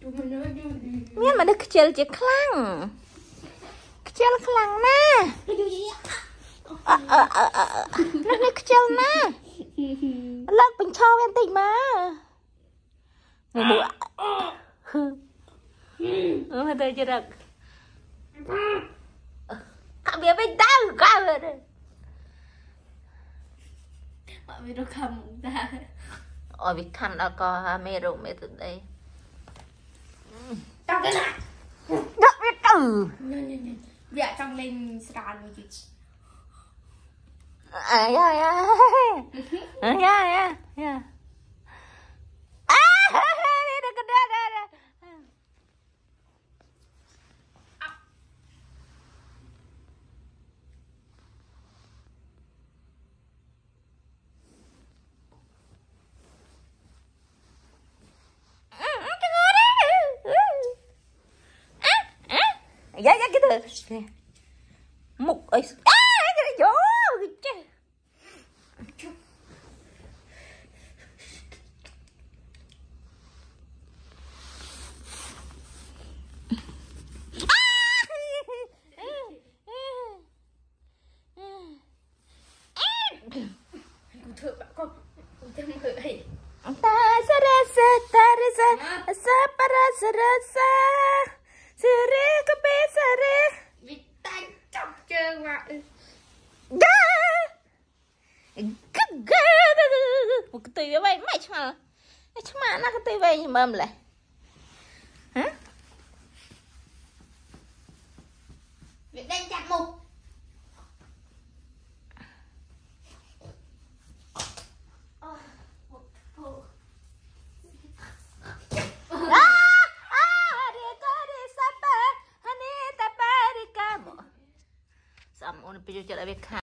miếng mà được chơi chỉ khăng chơi khăng na nó được chơi na lắc bình cho em tỉnh mà mùa mùa mà tôi chưa được các bé bên ta cả rồi đấy mọi người nó cầm ra ở việt khăn đã có mẹ rồi mẹ từ đây trong cái này đọc biết từ dạ trong lên sàn rồi chị à ya ya ya ya à đi được cái đó dạ dạ cái từ mục ấy à cái chỗ thưa bạn con thêm người ấy ta sa ra sa ta ra sa sa pa ra sa sere ka pe sere bị tay chọc chơi mà ga ga một cái từ vậy mày chả nó cái từ vậy mầm lại hả bị đánh chặt mục Sama orang pergi jalan